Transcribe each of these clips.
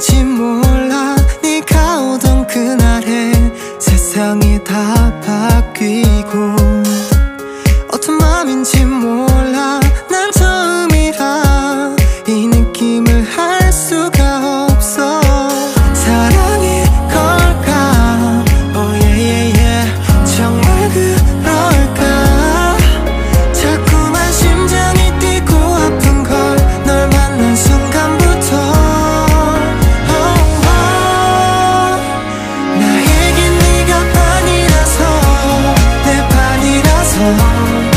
맘인지 몰라. 네가 오던 그날에 세상이 다 바뀌고. 어떤 맘인지 몰라. 난 처음이라 이 느낌을 할 수가 없어. 사랑이 걸까? Oh yeah yeah yeah. 정말 그럴까? 자꾸만 심장이 뛰고 아픈 걸 널 만난 순간부터. oh, oh. 나에겐 네가 반이라서 내 반이라서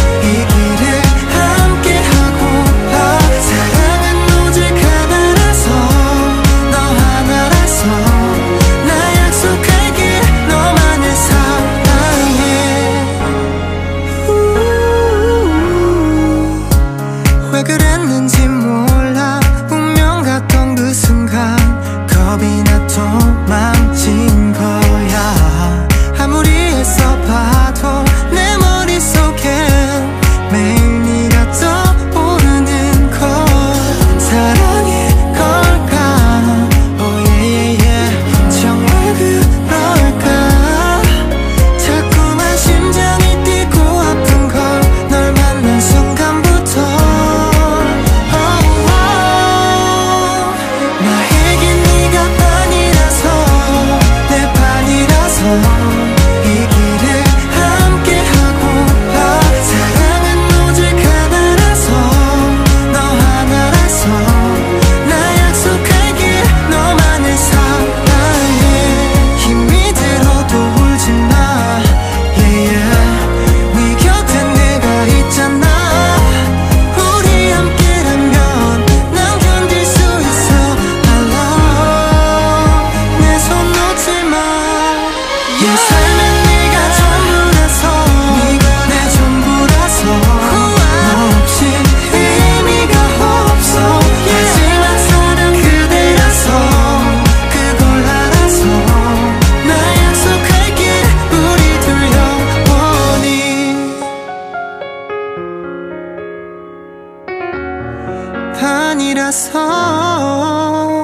왜 그랬는지 몰라. 운명 같던 그 순간 겁이 나 도망친 거야. 아무리 애써봐도 내 머릿속엔 매일 네가 떠오르는 걸. 사랑이 걸까? Oh yeah yeah yeah. 정말 그럴까? 자꾸만 심장이 뛰고 아픈 걸 널 만난 순간부터. 이 길을 함께 하고파. 사랑은 오직 하나라서 너 하나라서 나 약속할게. 너만을 사랑해. 힘이 들어도 울지마 yeah, yeah. 네 곁에 내가 있잖아. 우리 함께라면 난 견딜 수 있어. I love. 내 손 놓지마. 삶은 네가 전부라서 네가 내 전부라서 너 없이 의미가 없어. 마지막 사랑 그대라서 그걸 알아서 나 약속할게. 우리 둘 영원히. 반이라서